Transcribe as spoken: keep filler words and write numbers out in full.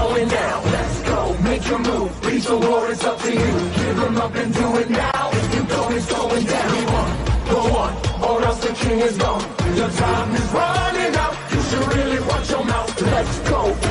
going down. Let's go, make your move. Reach the war, it's up to you. Give them up and do it now. If you go, it's going down. We want, go on, or else the king is gone. Your time is running out. You should really watch your mouth. Let's go.